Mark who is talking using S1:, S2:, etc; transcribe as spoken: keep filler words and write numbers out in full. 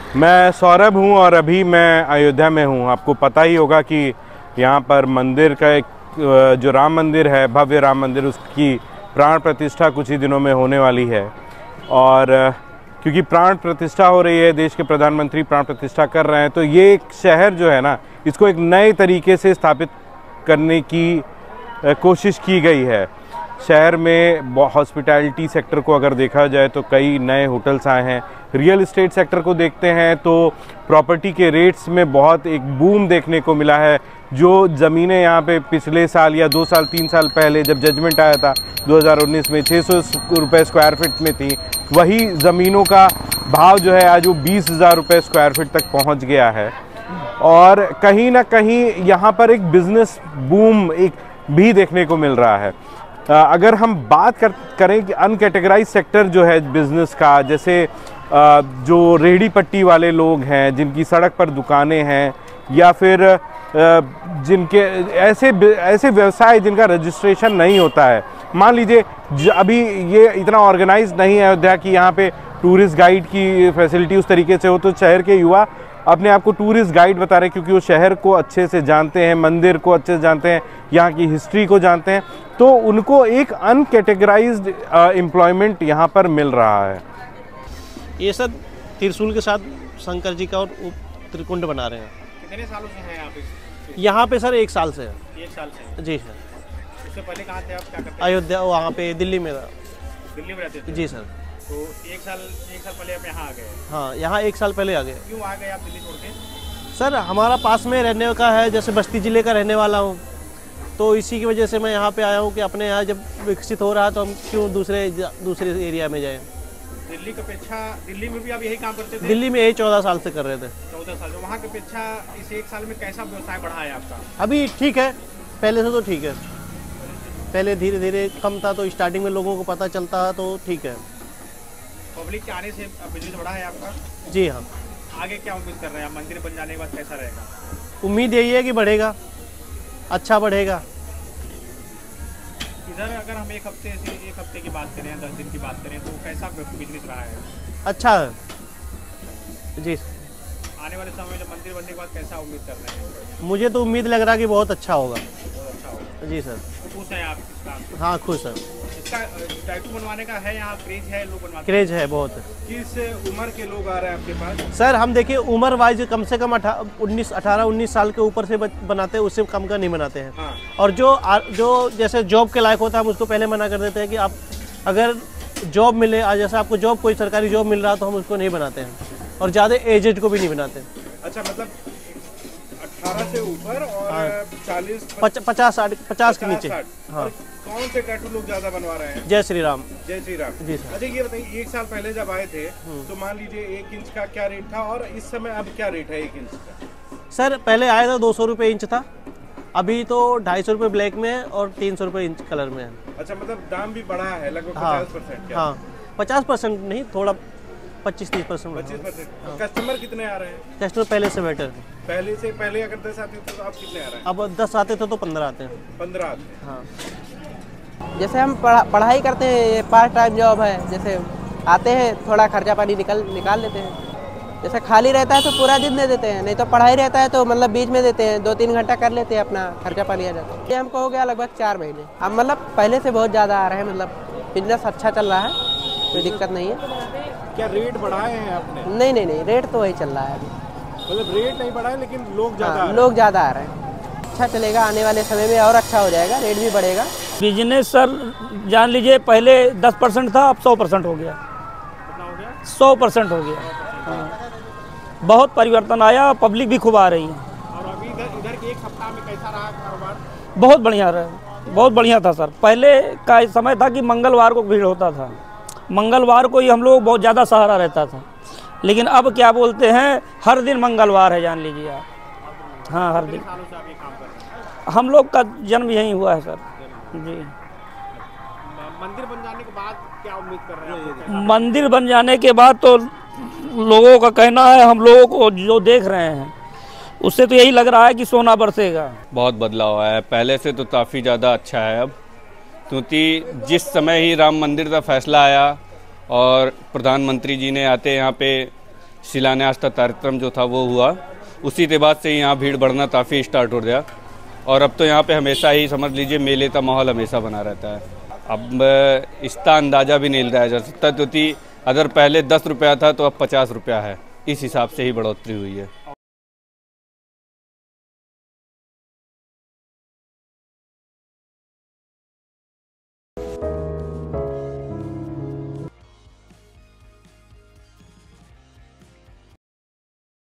S1: मैं सौरभ हूं और अभी मैं अयोध्या में हूं। आपको पता ही होगा कि यहां पर मंदिर का एक जो राम मंदिर है, भव्य राम मंदिर, उसकी प्राण प्रतिष्ठा कुछ ही दिनों में होने वाली है। और क्योंकि प्राण प्रतिष्ठा हो रही है, देश के प्रधानमंत्री प्राण प्रतिष्ठा कर रहे हैं, तो ये एक शहर जो है ना, इसको एक नए तरीके से स्थापित करने की कोशिश की गई है। शहर में हॉस्पिटैलिटी सेक्टर को अगर देखा जाए तो कई नए होटल्स आए हैं। रियल एस्टेट सेक्टर को देखते हैं तो प्रॉपर्टी के रेट्स में बहुत एक बूम देखने को मिला है। जो ज़मीनें यहाँ पे पिछले साल या दो साल तीन साल पहले जब जजमेंट आया था दो हज़ार उन्नीस में छः सौ रुपये स्क्वायर फीट में थी, वही ज़मीनों का भाव जो है आज वो बीस हज़ार रुपये स्क्वायर फीट तक पहुँच गया है। और कहीं ना कहीं यहाँ पर एक बिज़नेस बूम एक भी देखने को मिल रहा है। अगर हम बात कर करें कि अनकैटेगराइज सेक्टर जो है बिज़नेस का, जैसे जो रेहड़ी पट्टी वाले लोग हैं, जिनकी सड़क पर दुकानें हैं, या फिर जिनके ऐसे ऐसे व्यवसाय जिनका रजिस्ट्रेशन नहीं होता है। मान लीजिए अभी ये इतना ऑर्गेनाइज नहीं है अयोध्या की यहाँ पे टूरिस्ट गाइड की फैसिलिटी उस तरीके से हो, तो शहर के युवा अपने आप को टूरिस्ट गाइड बता रहे हैं, क्योंकि वो शहर को अच्छे से जानते हैं, मंदिर को अच्छे से जानते हैं, यहाँ की हिस्ट्री को जानते हैं, तो उनको एक अनकैटेगराइज्ड एम्प्लॉयमेंट यहाँ पर मिल रहा है।
S2: ये सब त्रिशूल के साथ शंकर जी का और त्रिकुंड बना रहे हैं।
S3: कितने सालों से हैं यहाँ पे?
S2: यहाँ पे सर एक साल से है।
S3: एक साल से?
S2: जी सर।
S3: उससे पहले कहाँ थे आप, क्या करते थे?
S2: अयोध्या, वहाँ पे दिल्ली में था।
S3: दिल्ली में रहते थे?
S2: जी सर।
S3: तो एक साल एक साल पहले आप यहाँ आ गए?
S2: हाँ, यहाँ एक साल पहले आ गए।
S3: क्यों आ गए आप दिल्ली छोड़ के?
S2: सर हमारा पास में रहने का है, जैसे बस्ती ज़िले का रहने वाला हूँ, तो इसी की वजह से मैं यहाँ पे आया हूँ कि अपने यहाँ जब विकसित हो रहा है तो हम क्यों दूसरे दूसरे एरिया में जाएं।
S3: दिल्ली की अपेक्षा दिल्ली में भी आप यही काम करते थे?
S2: दिल्ली में यही चौदह साल से कर रहे थे।
S3: चौदह साल वहाँ की अपेक्षा इस एक साल में कैसा व्यवसाय बढ़ा है आपका?
S2: अभी ठीक है, पहले से तो ठीक है। पहले धीरे धीरे कम था, तो स्टार्टिंग में लोगों को पता चलता है तो ठीक है।
S3: पब्लिक के आने से बिजनेस बढ़ा है आपका?
S2: जी हाँ।
S3: आगे क्या उम्मीद कर रहे हैं? मंदिर बन जाने के बाद कैसा रहेगा?
S2: उम्मीद यही है कि बढ़ेगा, अच्छा बढ़ेगा।
S3: इधर अगर हम एक हफ्ते से एक हफ्ते की बात करें, दस दिन की बात करें, तो कैसा बिजनेस रहा है?
S2: अच्छा है जी।
S3: आने वाले समय में जब मंदिर बनने के बाद कैसा उम्मीद कर रहे हैं?
S2: मुझे तो उम्मीद लग रहा है कि बहुत अच्छा होगा।
S3: बहुत अच्छा होगा।
S2: जी सर।
S3: तो खुश हैं आप इस काम से?
S2: हाँ खुश सर।
S3: इसका टैटू बनवाने का है यहाँ क्रेज है, लोग बनवाते हैं?
S2: क्रेज है बहुत।
S3: किस उम्र के लोग आ रहे हैं आपके पास?
S2: सर हम देखिए उम्र वाइज कम से कम उन्नीस अठारह उन्नीस साल के ऊपर से बनाते हैं, उससे कम का नहीं बनाते हैं।
S3: हाँ।
S2: और जो जो जैसे जॉब के लायक होता है हम उसको पहले मना कर देते हैं कि आप अगर जॉब मिले, आज जैसे आपको जॉब कोई सरकारी जॉब मिल रहा तो हम उसको नहीं बनाते हैं, और ज़्यादा एजेड को भी नहीं बनाते।
S3: अच्छा, मतलब अठारह से ऊपर और
S2: हाँ।
S3: चालीस
S2: पच, पचास साठ पचास के नीचे। हाँ।
S3: कौन से टैटू लोग ज्यादा बनवा रहे हैं?
S2: जय श्री राम।
S3: जय श्री राम।
S2: जी सर।
S3: अच्छा ये बताइए, एक साल पहले जब आए थे तो मान लीजिए एक इंच का क्या रेट था और इस समय अब क्या रेट है एक इंच का?
S2: सर पहले आया था दो सौ रुपये इंच था, अभी तो ढाई सौ रुपये ब्लैक में है और तीन सौ रुपये इंच कलर में है।
S3: अच्छा, मतलब दाम भी बढ़ा है लगभग
S2: हाँ
S3: पचास परसेंट?
S2: हाँ, पचास परसेंट नहीं, थोड़ा पच्चीस तीस परसेंट।
S3: पच्चीस परसेंट। कस्टमर कितने आ रहे हैं?
S2: कस्टमर पहले से बेटर है।
S3: पहले से पहले अगर दस आते थे तो अब कितने आ रहे हैं?
S2: अब दस आते थे तो पंद्रह आते हैं।
S3: पंद्रह आते हैं।
S2: हाँ।
S4: जैसे हम पढ़ा, पढ़ाई करते हैं, ये पार्ट टाइम जॉब है, जैसे आते हैं थोड़ा खर्चा पानी निकल निकाल लेते हैं। जैसे खाली रहता है तो पूरा दिन दे देते हैं, नहीं तो पढ़ाई रहता है तो मतलब बीच में देते हैं, दो तीन घंटा कर लेते हैं, अपना खर्चा पानी आ जाता है। ये हमको हो गया लगभग चार महीने। अब मतलब पहले से बहुत ज़्यादा आ रहे हैं, मतलब बिजनेस अच्छा चल रहा है, कोई दिक्कत नहीं है।
S3: क्या रेट बढ़ाए हैं आपने?
S4: नहीं नहीं नहीं, रेट तो वही चल रहा है अभी।
S3: मतलब रेट नहीं बढ़ा है लेकिन लोग ज़्यादा
S4: हाँ, लोग ज़्यादा आ रहे हैं। अच्छा चलेगा, आने वाले समय में और अच्छा हो जाएगा, रेट भी बढ़ेगा।
S5: बिजनेस सर जान लीजिए पहले दस परसेंट था, अब सौ परसेंट हो गया।
S3: कितना हो गया?
S5: सौ परसेंट हो गया। हाँ। बहुत परिवर्तन आया, पब्लिक भी खूब आ रही है।
S3: और अभी इधर इधर के एक सप्ताह में कैसा रहा कारोबार?
S5: बहुत बढ़िया रहा, बहुत बढ़िया था सर। पहले का समय था कि मंगलवार को भीड़ होता था, मंगलवार को ही हम लोग बहुत ज़्यादा सहारा रहता था, लेकिन अब क्या बोलते हैं हर दिन मंगलवार है, जान लीजिए आप। हाँ हर दिन।
S3: सालों से आप ये काम कर रहे हैं?
S5: हम लोग का जन्म यहीं हुआ है सर जी।
S3: मंदिर बन जाने के बाद क्या उम्मीद कर रहे हैं?
S5: मंदिर बन जाने के बाद तो लोगों का कहना है, हम लोगों को जो देख रहे हैं उससे तो यही लग रहा है कि सोना बरसेगा।
S6: बहुत बदलाव आया है, पहले से तो काफ़ी ज़्यादा अच्छा है अब, क्योंकि जिस समय ही राम मंदिर का फैसला आया और प्रधानमंत्री जी ने आते यहाँ पे शिलान्यास का कार्यक्रम जो था वो हुआ, उसी के बाद से यहाँ भीड़ बढ़ना काफ़ी स्टार्ट हो गया। और अब तो यहाँ पे हमेशा ही समझ लीजिए मेले का माहौल हमेशा बना रहता है। अब इसका अंदाज़ा भी नहीं लगाया जा सकता, क्योंकि अगर पहले दस रुपया था तो अब पचास रुपया है, इस हिसाब से ही बढ़ोतरी हुई है।